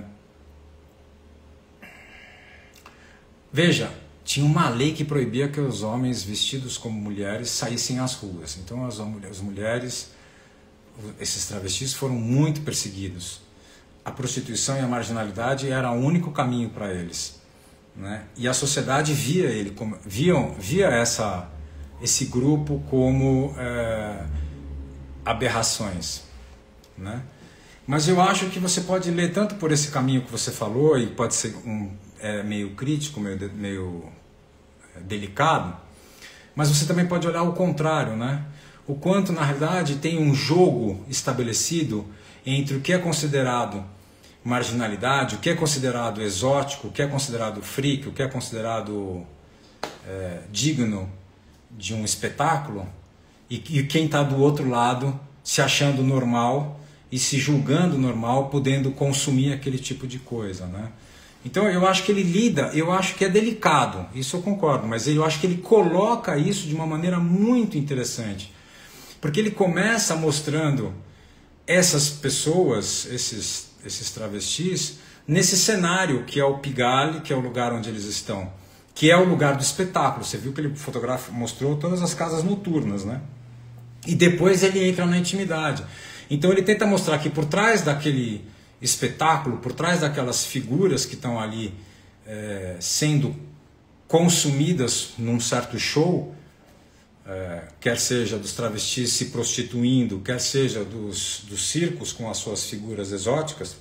Veja, tinha uma lei que proibia que os homens vestidos como mulheres saíssem às ruas. Então as, as mulheres, esses travestis foram muito perseguidos. A prostituição e a marginalidade era o único caminho para eles. Né? E a sociedade via, ele como, viam, via essa, esse grupo como é, aberrações. Né? Mas eu acho que você pode ler tanto por esse caminho que você falou, e pode ser um, é, meio crítico, meio... meio delicado, mas você também pode olhar o contrário, né? O quanto na realidade tem um jogo estabelecido entre o que é considerado marginalidade, o que é considerado exótico, o que é considerado freak, o que é considerado é, digno de um espetáculo, e, e quem está do outro lado se achando normal e se julgando normal, podendo consumir aquele tipo de coisa, né? Então eu acho que ele lida, eu acho que é delicado, isso eu concordo, mas eu acho que ele coloca isso de uma maneira muito interessante. Porque ele começa mostrando essas pessoas, esses, esses travestis, nesse cenário que é o Pigalle, que é o lugar onde eles estão, que é o lugar do espetáculo. Você viu que ele fotografa, mostrou todas as casas noturnas, né? E depois ele entra na intimidade. Então ele tenta mostrar que por trás daquele espetáculo, por trás daquelas figuras que estão ali é, sendo consumidas num certo show, é, quer seja dos travestis se prostituindo, quer seja dos, dos circos com as suas figuras exóticas,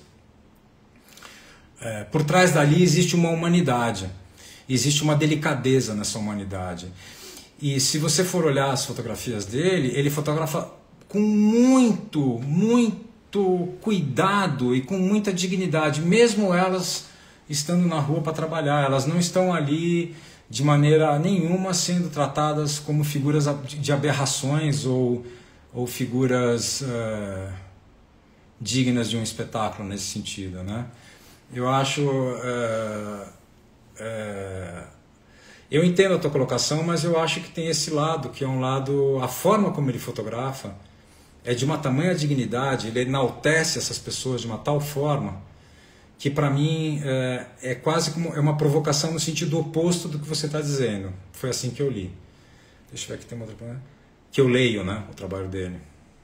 é, por trás dali existe uma humanidade, existe uma delicadeza nessa humanidade. E se você for olhar as fotografias dele, ele fotografa com muito, muito cuidado e com muita dignidade, mesmo elas estando na rua para trabalhar. Elas não estão ali de maneira nenhuma sendo tratadas como figuras de aberrações ou, ou figuras uh, dignas de um espetáculo nesse sentido, né? Eu acho... Uh, uh, eu entendo a tua colocação, mas eu acho que tem esse lado, que é um lado... A forma como ele fotografa é de uma tamanha dignidade, ele enaltece essas pessoas de uma tal forma que para mim é, é quase como é uma provocação no sentido oposto do que você está dizendo. Foi assim que eu li. Deixa eu ver aqui, tem uma outra... Que eu leio, né, o trabalho dele.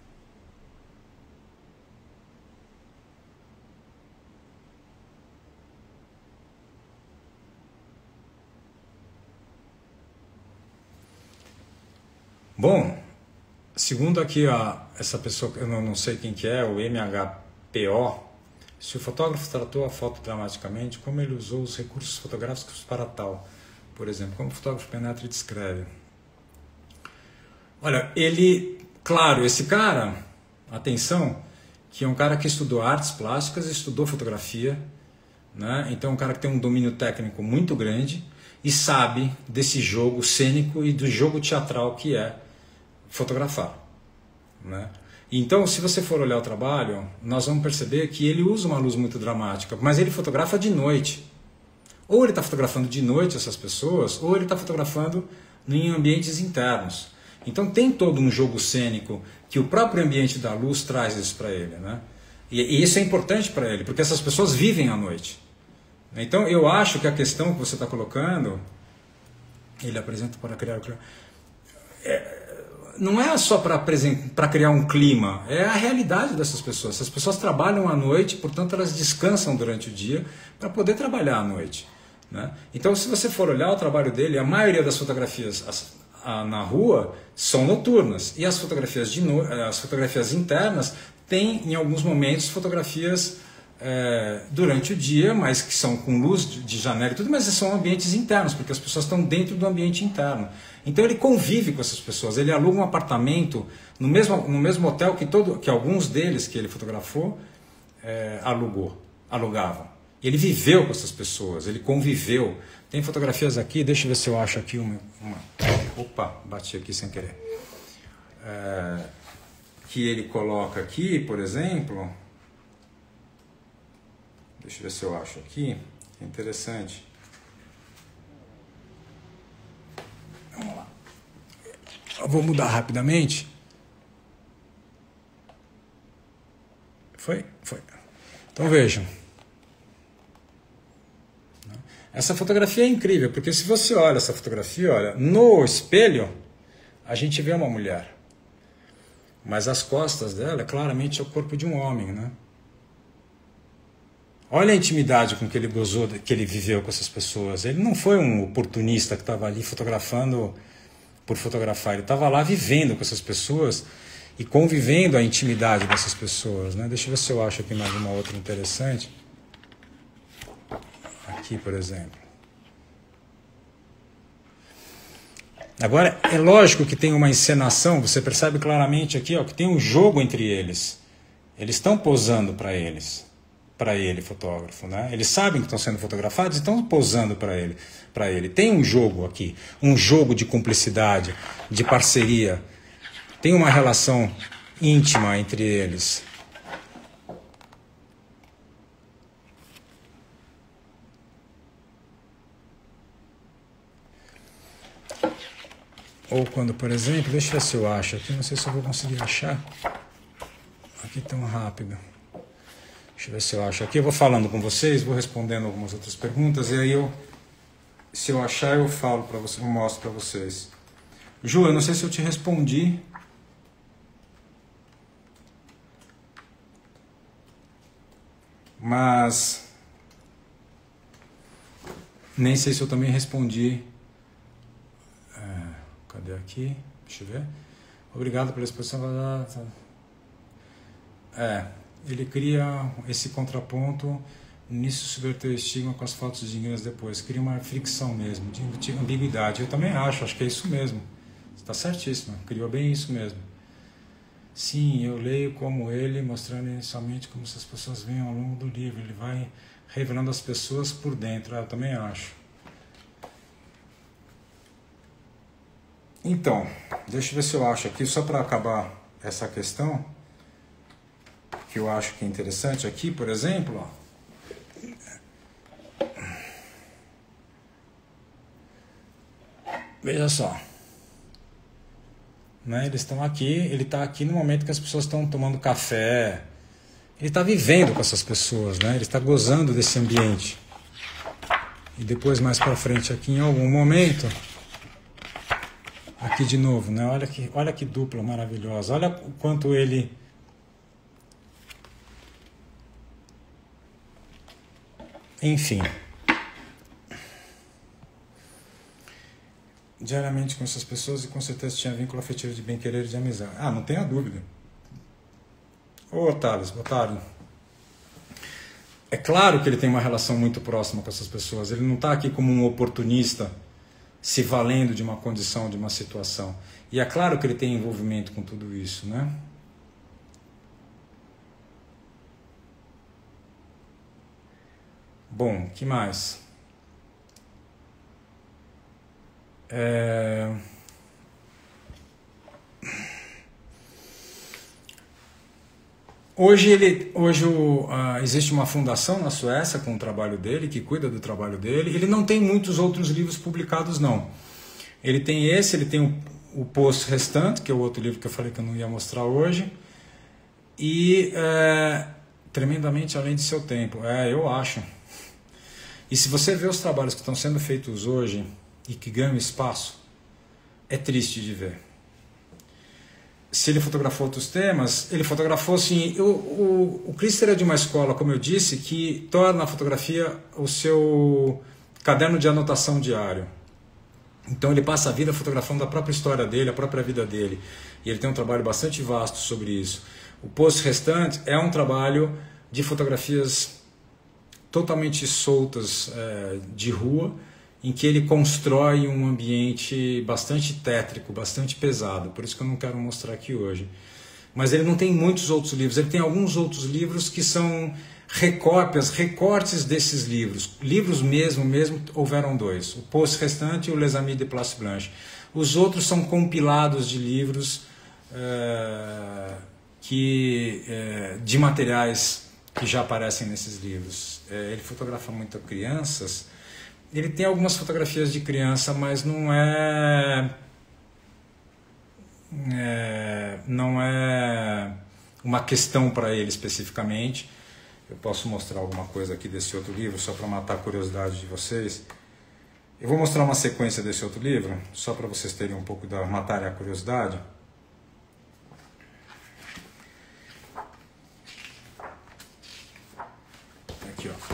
Bom, segundo aqui a, essa pessoa, eu não, não sei quem que é, o M H P O, se o fotógrafo tratou a foto dramaticamente, como ele usou os recursos fotográficos para tal, por exemplo, como o fotógrafo penetra e descreve. Olha, ele, claro, esse cara, atenção, que é um cara que estudou artes plásticas, estudou fotografia, né? Então é um cara que tem um domínio técnico muito grande e sabe desse jogo cênico e do jogo teatral que é fotografar, né? Então, se você for olhar o trabalho, nós vamos perceber que ele usa uma luz muito dramática, mas ele fotografa de noite. Ou ele está fotografando de noite essas pessoas, ou ele está fotografando em ambientes internos. Então tem todo um jogo cênico que o próprio ambiente da luz traz isso para ele, né? E, e isso é importante para ele, porque essas pessoas vivem à noite. Então eu acho que a questão que você está colocando, ele apresenta para criar... É, não é só para criar um clima, é a realidade dessas pessoas. Essas pessoas trabalham à noite, portanto elas descansam durante o dia para poder trabalhar à noite, né? Então se você for olhar o trabalho dele, a maioria das fotografias as, a, na rua são noturnas, e as fotografias, de no, as fotografias internas têm em alguns momentos fotografias é, durante o dia, mas que são com luz de, de janela e tudo, mas são ambientes internos, porque as pessoas estão dentro do ambiente interno. Então ele convive com essas pessoas, ele aluga um apartamento no mesmo, no mesmo hotel que, todo, que alguns deles que ele fotografou é, alugou, alugavam. Ele viveu com essas pessoas, ele conviveu. Tem fotografias aqui, deixa eu ver se eu acho aqui uma... uma opa, bati aqui sem querer. É, que ele coloca aqui, por exemplo... Deixa eu ver se eu acho aqui, é interessante. Vamos lá. Eu vou mudar rapidamente. Foi? Foi. Então vejam. Essa fotografia é incrível, porque se você olha essa fotografia, olha, no espelho, a gente vê uma mulher. Mas as costas dela, claramente, é o corpo de um homem, né? Olha a intimidade com que ele gozou, que ele viveu com essas pessoas. Ele não foi um oportunista que estava ali fotografando por fotografar. Ele estava lá vivendo com essas pessoas e convivendo a intimidade dessas pessoas, né? Deixa eu ver se eu acho aqui mais uma outra interessante. Aqui, por exemplo. Agora, é lógico que tem uma encenação, você percebe claramente aqui, ó, que tem um jogo entre eles. Eles estão posando para eles. Para ele, fotógrafo, né? Eles sabem que estão sendo fotografados e estão posando para ele, para ele. Tem um jogo aqui, um jogo de cumplicidade, de parceria. Tem uma relação íntima entre eles. Ou quando, por exemplo, deixa eu ver se eu acho aqui, não sei se eu vou conseguir achar aqui tão rápido. Deixa eu ver se eu acho aqui. Eu vou falando com vocês, vou respondendo algumas outras perguntas, e aí eu, se eu achar, eu falo para vocês, eu mostro para vocês. Ju, eu não sei se eu te respondi. Mas nem sei se eu também respondi. É, cadê aqui? Deixa eu ver. Obrigado pela exposição. É, ele cria esse contraponto, nisso subverter o estigma com as fotos dignas depois. Cria uma fricção mesmo, de ambiguidade. Eu também acho, acho que é isso mesmo. Está certíssimo, criou bem isso mesmo. Sim, eu leio como ele, mostrando inicialmente como se as pessoas veem ao longo do livro. Ele vai revelando as pessoas por dentro, eu também acho. Então, deixa eu ver se eu acho aqui, só para acabar essa questão, que eu acho que é interessante aqui, por exemplo, ó. Veja só. Né? Eles estão aqui, ele está aqui no momento que as pessoas estão tomando café. Ele está vivendo com essas pessoas, né? Ele está gozando desse ambiente. E depois, mais para frente, aqui em algum momento, aqui de novo, né? Olha que, olha que dupla maravilhosa. Olha o quanto ele... Enfim. Diariamente com essas pessoas e com certeza tinha vínculo afetivo de bem-querer e de amizade. Ah, não tenha dúvida. Ô, Otávio, Otário. É claro que ele tem uma relação muito próxima com essas pessoas. Ele não está aqui como um oportunista se valendo de uma condição, de uma situação. E é claro que ele tem envolvimento com tudo isso, né? Bom, que mais? É... Hoje, ele, hoje o, uh, existe uma fundação na Suécia com o trabalho dele, que cuida do trabalho dele. Ele não tem muitos outros livros publicados, não. Ele tem esse, ele tem o, o Poço Restante, que é o outro livro que eu falei que eu não ia mostrar hoje. E é, Tremendamente Além de Seu Tempo. É, eu acho. E se você vê os trabalhos que estão sendo feitos hoje e que ganham espaço, é triste de ver. Se ele fotografou outros temas, ele fotografou assim... O, o, o Christer é de uma escola, como eu disse, que torna a fotografia o seu caderno de anotação diário. Então ele passa a vida fotografando a própria história dele, a própria vida dele. E ele tem um trabalho bastante vasto sobre isso. O Poço Restante é um trabalho de fotografias totalmente soltas é, de rua, em que ele constrói um ambiente bastante tétrico, bastante pesado. Por isso que eu não quero mostrar aqui hoje. Mas ele não tem muitos outros livros. Ele tem alguns outros livros que são recópias, recortes desses livros. Livros mesmo, mesmo houveram dois. O Poço Restante e o Les Amis de Place Blanche. Os outros são compilados de livros é, que, é, de materiais que já aparecem nesses livros. É, ele fotografa muito crianças. Ele tem algumas fotografias de criança, mas não é, é não é uma questão para ele especificamente. Eu posso mostrar alguma coisa aqui desse outro livro, só para matar a curiosidade de vocês. Eu vou mostrar uma sequência desse outro livro, só para vocês terem um pouco da matar a curiosidade. Aqui, ó.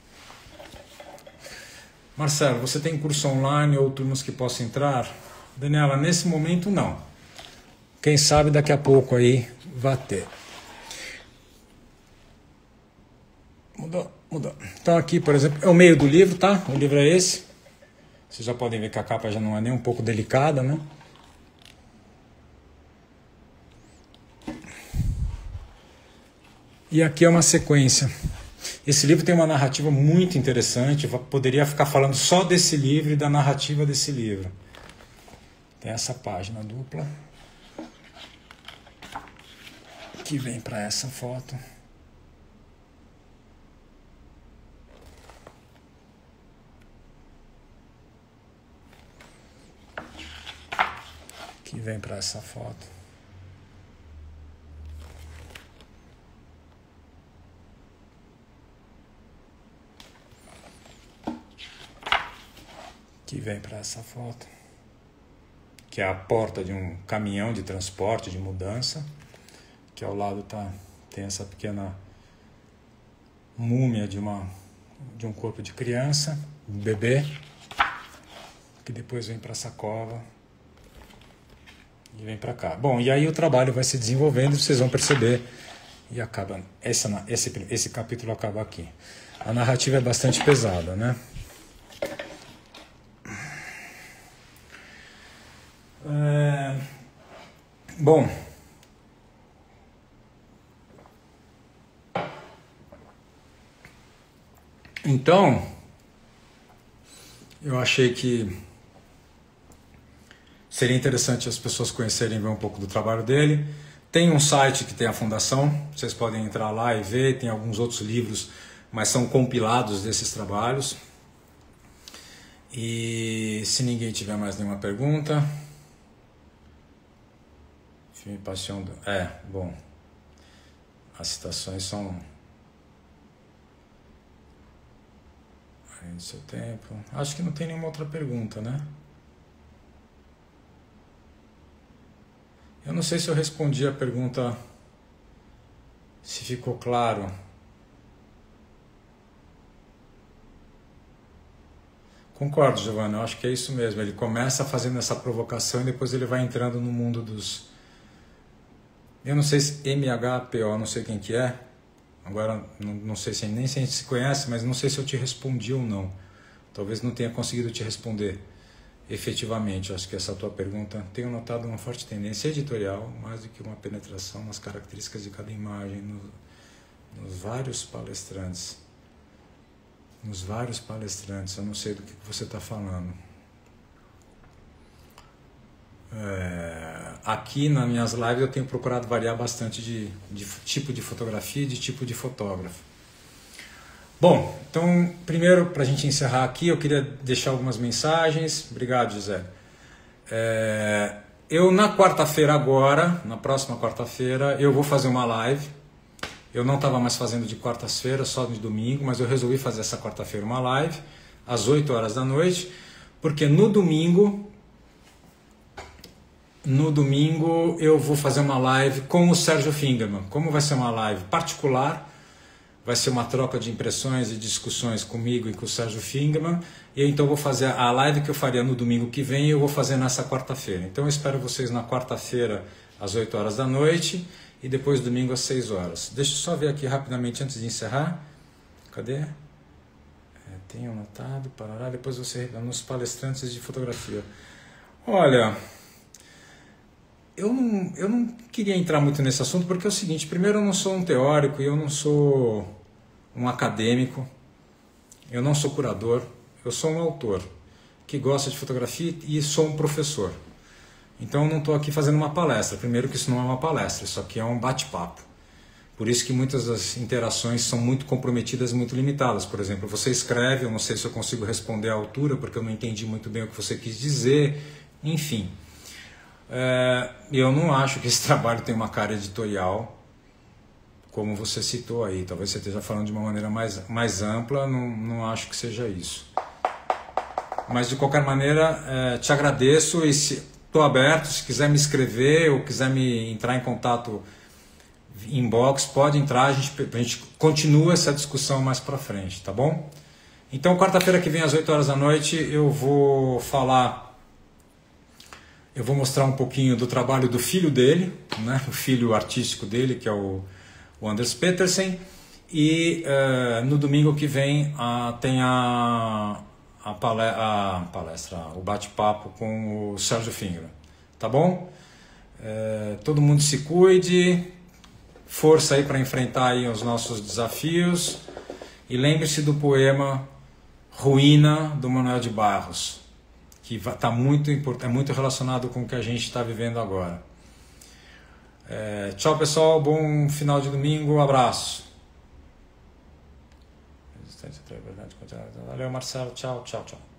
Marcelo, você tem curso online ou turmas que possa entrar? Daniela, nesse momento não. Quem sabe daqui a pouco aí vai ter. Mudou, mudou. Então aqui, por exemplo, é o meio do livro, tá? O livro é esse. Vocês já podem ver que a capa já não é nem um pouco delicada, né? E aqui é uma sequência. Esse livro tem uma narrativa muito interessante. Eu poderia ficar falando só desse livro e da narrativa desse livro. Tem essa página dupla que vem para essa foto. Que vem para essa foto. que vem para essa foto, que é a porta de um caminhão de transporte, de mudança, que ao lado tá, tem essa pequena múmia de, uma, de um corpo de criança, um bebê, que depois vem para essa cova e vem para cá. Bom, e aí o trabalho vai se desenvolvendo, vocês vão perceber, e acaba, essa, esse, esse capítulo acaba aqui. A narrativa é bastante pesada, né? É, bom, então eu achei que seria interessante as pessoas conhecerem e ver um pouco do trabalho dele. Tem um site que tem a fundação, vocês podem entrar lá e ver, tem alguns outros livros, mas são compilados desses trabalhos. E se ninguém tiver mais nenhuma pergunta... Filme Paixão do... É, bom, as citações são... Além do seu tempo... Acho que não tem nenhuma outra pergunta, né? Eu não sei se eu respondi a pergunta, se ficou claro. Concordo, Giovanna, eu acho que é isso mesmo. Ele começa fazendo essa provocação e depois ele vai entrando no mundo dos... Eu não sei se M H P O, não sei quem que é. Agora, não, não sei se nem se a gente se conhece, mas não sei se eu te respondi ou não. Talvez não tenha conseguido te responder efetivamente. Acho que essa tua pergunta... Tenho notado uma forte tendência editorial, mais do que uma penetração nas características de cada imagem, no, nos vários palestrantes. Nos vários palestrantes, eu não sei do que você está falando. É, aqui nas minhas lives eu tenho procurado variar bastante de, de tipo de fotografia e de tipo de fotógrafo. Bom, então primeiro para a gente encerrar aqui eu queria deixar algumas mensagens. Obrigado, José. É, eu na quarta-feira agora, na próxima quarta-feira, eu vou fazer uma live. Eu não estava mais fazendo de quartas-feiras, só de domingo, mas eu resolvi fazer essa quarta-feira uma live às oito horas da noite, porque no domingo No domingo eu vou fazer uma live com o Sérgio Fingerman. Como vai ser uma live particular, vai ser uma troca de impressões e discussões comigo e com o Sérgio Fingerman. E então eu vou fazer a live que eu faria no domingo que vem, eu vou fazer nessa quarta-feira. Então eu espero vocês na quarta-feira às oito horas da noite e depois domingo às seis horas. Deixa eu só ver aqui rapidamente antes de encerrar. Cadê? É, tenho anotado, parará, depois você nos palestrantes de fotografia. Olha... Eu não, eu não queria entrar muito nesse assunto porque é o seguinte, primeiro eu não sou um teórico e eu não sou um acadêmico, eu não sou curador, eu sou um autor que gosta de fotografia e sou um professor. Então eu não estou aqui fazendo uma palestra, primeiro que isso não é uma palestra, isso aqui é um bate-papo. Por isso que muitas das interações são muito comprometidas, muito limitadas. Por exemplo, você escreve, eu não sei se eu consigo responder à altura porque eu não entendi muito bem o que você quis dizer, enfim... É, eu não acho que esse trabalho tem uma cara editorial, como você citou aí. Talvez você esteja falando de uma maneira mais, mais ampla, não, não acho que seja isso. Mas, de qualquer maneira, é, te agradeço e estou aberto. Se quiser me escrever ou quiser me entrar em contato inbox, pode entrar, a gente, a gente continua essa discussão mais para frente, tá bom? Então, quarta-feira que vem, às oito horas da noite, eu vou falar... Eu vou mostrar um pouquinho do trabalho do filho dele, né? O filho artístico dele, que é o, o Anders Petersen. E uh, no domingo que vem uh, tem a, a, palestra, a palestra, o bate-papo com o Sérgio Fingerman. Tá bom? Uh, todo mundo se cuide, força aí para enfrentar aí os nossos desafios. E lembre-se do poema Ruína, do Manuel de Barros, que tá muito, é muito relacionado com o que a gente está vivendo agora. É, tchau, pessoal. Bom final de domingo. Abraço. Valeu, Marcelo. Tchau, tchau, tchau.